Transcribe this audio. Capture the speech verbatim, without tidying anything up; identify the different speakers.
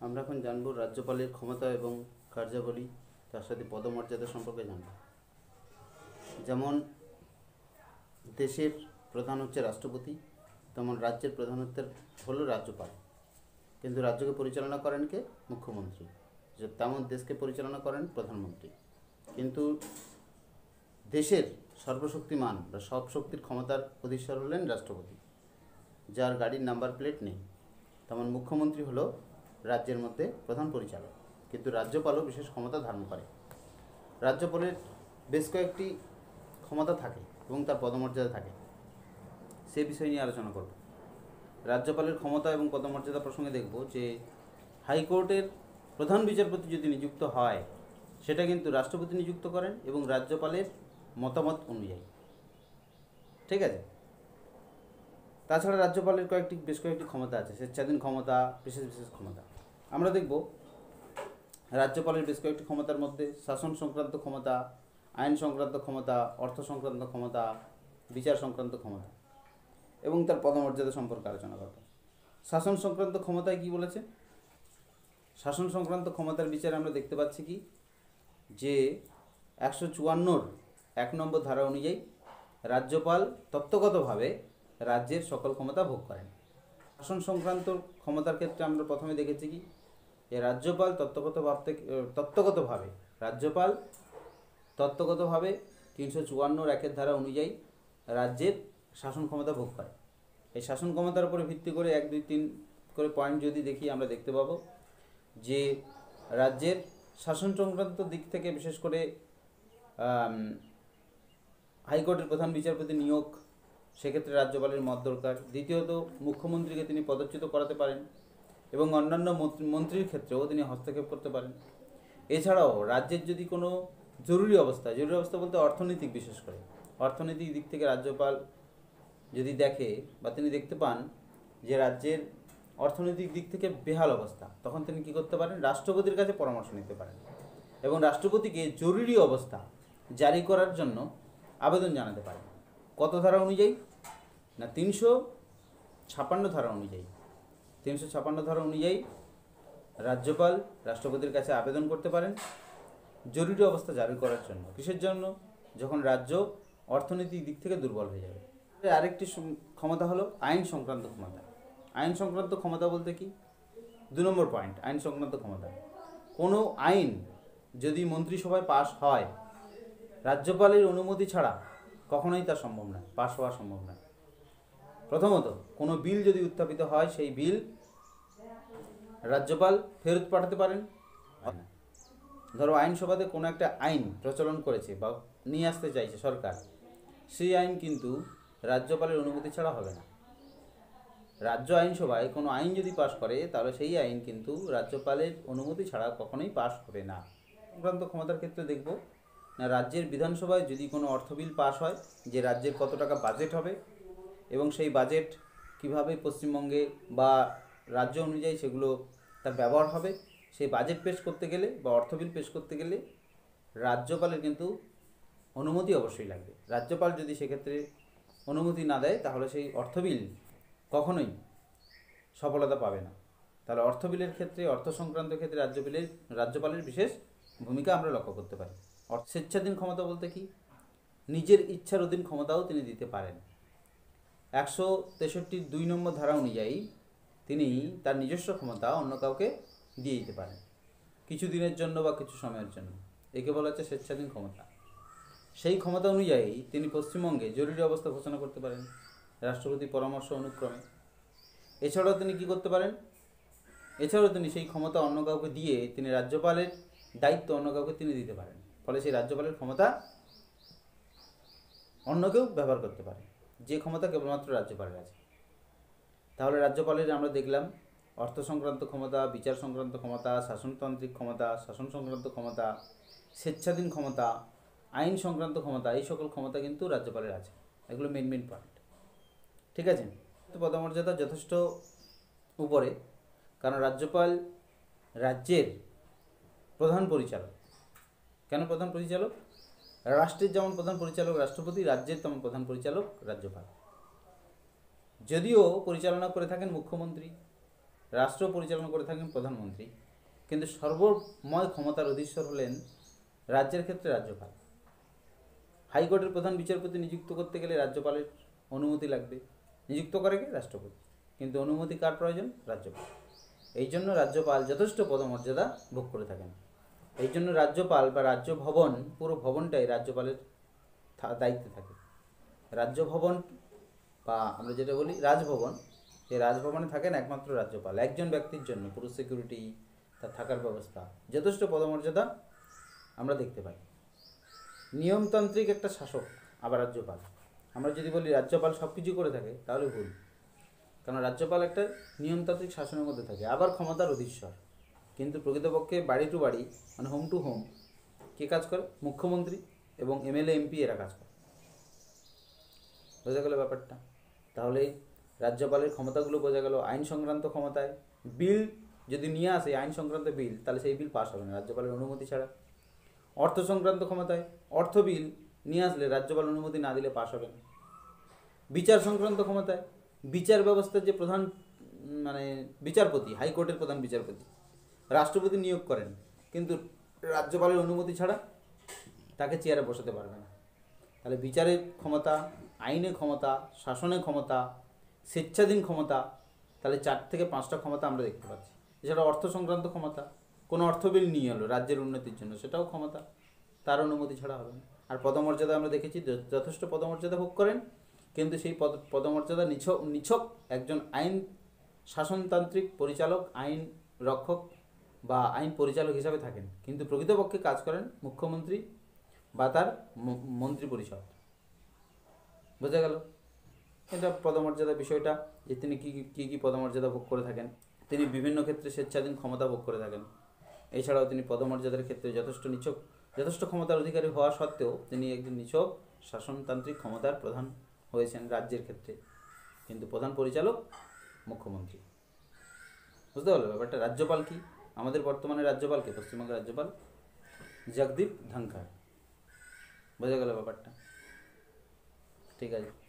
Speaker 1: আমরা এখন জানব রাজ্যপালের ক্ষমতা এবং কার্যাবলী, তার সাথে পদমর্যাদা সম্পর্কে জানব। যেমন দেশের প্রধান হচ্ছে রাষ্ট্রপতি, তেমন রাজ্যের প্রধান হচ্ছে হলো রাজ্যপাল। কিন্তু রাজ্যকে পরিচালনা করেন কে? মুখ্যমন্ত্রী। তেমন দেশকে পরিচালনা করেন প্রধানমন্ত্রী। কিন্তু দেশের সর্বশক্তিমান বা সব শক্তির ক্ষমতার অধীশ্বর হলেন রাষ্ট্রপতি, যার গাড়ির নাম্বার প্লেট নেই। তেমন মুখ্যমন্ত্রী হলো রাজ্যের মধ্যে প্রধান পরিচালক, কিন্তু রাজ্যপালও বিশেষ ক্ষমতা ধারণ করে। রাজ্যপালের বেশ কয়েকটি ক্ষমতা থাকে এবং তার পদমর্যাদা থাকে, সে বিষয় নিয়ে আলোচনা করব। রাজ্যপালের ক্ষমতা এবং পদমর্যাদা প্রসঙ্গে দেখব যে হাইকোর্টের প্রধান বিচারপতি যদি নিযুক্ত হয়, সেটা কিন্তু রাষ্ট্রপতি নিযুক্ত করেন এবং রাজ্যপালের মতামত অনুযায়ী। ঠিক আছে। তাছাড়া রাজ্যপালের কয়েকটি বেশ কয়েকটি ক্ষমতা আছে, স্বেচ্ছাধীন ক্ষমতা, বিশেষ বিশেষ ক্ষমতা। আমরা দেখব রাজ্যপালের বেশ কয়েকটি ক্ষমতার মধ্যে শাসন সংক্রান্ত ক্ষমতা, আইন সংক্রান্ত ক্ষমতা, অর্থ সংক্রান্ত ক্ষমতা, বিচার সংক্রান্ত ক্ষমতা এবং তার পদমর্যাদা সম্পর্কে আলোচনা করব। শাসন সংক্রান্ত ক্ষমতায় কি বলেছে? শাসন সংক্রান্ত ক্ষমতার বিচারে আমরা দেখতে পাচ্ছি কি যে একশো চুয়ান্নর এক নম্বর ধারা অনুযায়ী রাজ্যপাল তত্ত্বগতভাবে রাজ্যের সকল ক্ষমতা ভোগ করেন। শাসন সংক্রান্ত ক্ষমতার ক্ষেত্রে আমরা প্রথমে দেখেছি কি যে রাজ্যপাল তত্ত্বগত ভাবতে তত্ত্বগতভাবে রাজ্যপাল তত্ত্বগতভাবে তিনশো চুয়ান্নর একের ধারা অনুযায়ী রাজ্যের শাসন ক্ষমতা ভোগ করে। এই শাসন ক্ষমতার উপরে ভিত্তি করে এক দুই তিন করে পয়েন্ট যদি দেখি, আমরা দেখতে পাবো যে রাজ্যের শাসন সংক্রান্ত দিক থেকে বিশেষ করে হাইকোর্টের প্রধান বিচারপতি নিয়োগ, সেক্ষেত্রে রাজ্যপালের মত দরকার। দ্বিতীয়ত, মুখ্যমন্ত্রীকে তিনি পদচ্যুত করাতে পারেন এবং অন্যান্য মন্ত্রীর ক্ষেত্রেও তিনি হস্তক্ষেপ করতে পারেন। এছাড়াও রাজ্যের যদি কোনো জরুরি অবস্থা, জরুরি অবস্থা বলতে অর্থনৈতিক, বিশেষ করে অর্থনৈতিক দিক থেকে রাজ্যপাল যদি দেখে বা তিনি দেখতে পান যে রাজ্যের অর্থনৈতিক দিক থেকে বেহাল অবস্থা, তখন তিনি কী করতে পারেন? রাষ্ট্রপতির কাছে পরামর্শ নিতে পারেন এবং রাষ্ট্রপতিকে জরুরি অবস্থা জারি করার জন্য আবেদন জানাতে পারেন। কত ধারা অনুযায়ী? না, তিনশো ছাপান্ন ধারা অনুযায়ী। তিনশো ছাপান্ন ধারা অনুযায়ী রাজ্যপাল রাষ্ট্রপতির কাছে আবেদন করতে পারেন জরুরি অবস্থা জারি করার জন্য। কিসের জন্য? যখন রাজ্য অর্থনৈতিক দিক থেকে দুর্বল হয়ে যাবে। আরেকটি ক্ষমতা হলো আইন সংক্রান্ত ক্ষমতা। আইন সংক্রান্ত ক্ষমতা বলতে কি? দু নম্বর পয়েন্ট, আইন সংক্রান্ত ক্ষমতা। কোনো আইন যদি মন্ত্রিসভায় পাশ হয়, রাজ্যপালের অনুমতি ছাড়া কখনোই তা সম্ভব নয়, পাশ হওয়া সম্ভব নয়। প্রথমত, কোনো বিল যদি উত্থাপিত হয়, সেই বিল রাজ্যপাল ফেরত পাঠাতে পারেন। ধরো আইনসভাতে কোনো একটা আইন প্রচলন করেছে বা নিয়ে আসতে চাইছে সরকার, সেই আইন কিন্তু রাজ্যপালের অনুমতি ছাড়া হবে না। রাজ্য আইনসভায় কোনো আইন যদি পাশ করে, তাহলে সেই আইন কিন্তু রাজ্যপালের অনুমতি ছাড়া কখনোই পাশ হবে না। সংক্রান্ত ক্ষমতার ক্ষেত্রে দেখব না, রাজ্যের বিধানসভায় যদি কোনো অর্থ বিল পাশ হয়, যে রাজ্যের কত টাকা বাজেট হবে এবং সেই বাজেট কিভাবে পশ্চিমবঙ্গে বা রাজ্য অনুযায়ী সেগুলো তার ব্যবহার হবে, সেই বাজেট পেশ করতে গেলে বা অর্থ বিল পেশ করতে গেলে রাজ্যপালের কিন্তু অনুমতি অবশ্যই লাগবে। রাজ্যপাল যদি সেক্ষেত্রে অনুমতি না দেয়, তাহলে সেই অর্থ বিল কখনোই সফলতা পাবে না। তাহলে অর্থ বিলের ক্ষেত্রে, অর্থ সংক্রান্ত ক্ষেত্রে রাজ্যপালের রাজ্যপালের বিশেষ ভূমিকা আমরা লক্ষ্য করতে পারি। স্বেচ্ছাধীন ক্ষমতা বলতে কি? নিজের ইচ্ছার অধীন ক্ষমতাও তিনি দিতে পারেন। একশো তেষট্টি দুই নম্বর ধারা অনুযায়ী তিনি তার নিজস্ব ক্ষমতা অন্য কাউকে দিয়ে দিতে পারেন, কিছু দিনের জন্য বা কিছু সময়ের জন্য। একে বলা হচ্ছে স্বেচ্ছাধীন ক্ষমতা। সেই ক্ষমতা অনুযায়ী তিনি পশ্চিমবঙ্গে জরুরি অবস্থা ঘোষণা করতে পারেন রাষ্ট্রপতির পরামর্শ অনুক্রমে। এছাড়াও তিনি কী করতে পারেন? এছাড়াও তিনি সেই ক্ষমতা অন্য কাউকে দিয়ে তিনি রাজ্যপালের দায়িত্ব অন্য কাউকে তিনি দিতে পারেন। ফলে সেই রাজ্যপালের ক্ষমতা অন্য কেউ ব্যবহার করতে পারে, যে ক্ষমতা কেবলমাত্র রাজ্যপালের আছে। তাহলে রাজ্যপালের আমরা দেখলাম অর্থ সংক্রান্ত ক্ষমতা, বিচার সংক্রান্ত ক্ষমতা, শাসনতান্ত্রিক ক্ষমতা, শাসন সংক্রান্ত ক্ষমতা, স্বেচ্ছাধীন ক্ষমতা, আইন সংক্রান্ত ক্ষমতা, এই সকল ক্ষমতা কিন্তু রাজ্যপালের আছে। এগুলো মেন মেন পয়েন্ট। ঠিক আছে। তো পদমর্যাদা যথেষ্ট উপরে, কারণ রাজ্যপাল রাজ্যের প্রধান পরিচালক। কেন প্রধান পরিচালক? রাষ্ট্রের যেমন প্রধান পরিচালক রাষ্ট্রপতি, রাজ্যের তেমন প্রধান পরিচালক রাজ্যপাল। যদিও পরিচালনা করে থাকেন মুখ্যমন্ত্রী, রাষ্ট্র পরিচালনা করে থাকেন প্রধানমন্ত্রী, কিন্তু সর্বময় ক্ষমতার অধীশ্বর হলেন রাজ্যের ক্ষেত্রে রাজ্যপাল। হাইকোর্টের প্রধান বিচারপতি নিযুক্ত করতে গেলে রাজ্যপালের অনুমতি লাগবে, নিযুক্ত করে কে? রাষ্ট্রপতি, কিন্তু অনুমতি কার প্রয়োজন? রাজ্যপাল। এই জন্য রাজ্যপাল যথেষ্ট পদমর্যাদা ভোগ করে থাকেন। এই জন্য রাজ্যপাল বা রাজ্য ভবন, পুরো ভবনটাই রাজ্যপালের দায়িত্বে থাকে। রাজ্য ভবন বা আমরা যেটা বলি রাজভবন, এই রাজভবনে থাকেন একমাত্র রাজ্যপাল, একজন ব্যক্তির জন্য পুরো সিকিউরিটি, তার থাকার ব্যবস্থা, যথেষ্ট পদমর্যাদা আমরা দেখতে পাই। নিয়মতান্ত্রিক একটা শাসক আবার রাজ্যপাল। আমরা যদি বলি রাজ্যপাল সব কিছু করে থাকে তাহলে ভুল, কারণ রাজ্যপাল একটা নিয়মতান্ত্রিক শাসনের মধ্যে থাকে, আবার ক্ষমতার অধীশ্বর, কিন্তু প্রকৃতপক্ষে বাড়ি টু বাড়ি মানে হোম টু হোম কে কাজ করে? মুখ্যমন্ত্রী এবং এমএলএ এমপি এরা কাজ করে। বোঝা গেল ব্যাপারটা? তাহলে রাজ্যপালের ক্ষমতাগুলো বোঝা গেল। আইন সংক্রান্ত ক্ষমতায় বিল যদি নিয়ে আসে, আইন সংক্রান্ত বিল, তাহলে সেই বিল পাস হবে না রাজ্যপালের অনুমতি ছাড়া। অর্থ সংক্রান্ত ক্ষমতায় অর্থ বিল নিয়ে আসলে রাজ্যপাল অনুমতি না দিলে পাস হবে না। বিচার সংক্রান্ত ক্ষমতায় বিচার ব্যবস্থার যে প্রধান মানে বিচারপতি, হাইকোর্টের প্রধান বিচারপতি রাষ্ট্রপতি নিয়োগ করেন, কিন্তু রাজ্যপালের অনুমতি ছাড়া তাকে চেয়ারে বসাতে পারবে না। তাহলে বিচারের ক্ষমতা, আইনের ক্ষমতা, শাসনের ক্ষমতা, স্বেচ্ছাধীন ক্ষমতা, তাহলে চার থেকে পাঁচটা ক্ষমতা আমরা দেখতে পাচ্ছি। এছাড়া অর্থ সংক্রান্ত ক্ষমতা, কোনো অর্থ বিল নিয়ে এলো রাজ্যের উন্নতির জন্য, সেটাও ক্ষমতা, তার অনুমতি ছাড়া হবে না। আর পদমর্যাদা আমরা দেখেছি যথেষ্ট পদমর্যাদা ভোগ করেন, কিন্তু সেই পদ পদমর্যাদা নিছক নিছক একজন আইন শাসনতান্ত্রিক পরিচালক, আইন রক্ষক বা আইন পরিচালক হিসাবে থাকেন, কিন্তু প্রকৃতপক্ষে কাজ করেন মুখ্যমন্ত্রী বা তার মন্ত্রী পরিষদ। বোঝা গেল এটা পদমর্যাদা বিষয়টা, যে তিনি কী কী কী পদমর্যাদা ভোগ করে থাকেন। তিনি বিভিন্ন ক্ষেত্রে স্বেচ্ছাধীন ক্ষমতা ভোগ করে থাকেন। এছাড়াও তিনি পদমর্যাদার ক্ষেত্রে যথেষ্ট নিছক যথেষ্ট ক্ষমতার অধিকারী হওয়া সত্ত্বেও তিনি একজন নিছক শাসনতান্ত্রিক ক্ষমতার প্রধান হয়েছেন রাজ্যের ক্ষেত্রে, কিন্তু প্রধান পরিচালক মুখ্যমন্ত্রী। বুঝতে পারলো ব্যাপারটা? রাজ্যপাল কি? আমাদের বর্তমানে রাজ্যপালকে পশ্চিমবঙ্গের রাজ্যপাল জগদীপ ধনখড়। বোঝা গেল ব্যাপারটা? ঠিক আছে।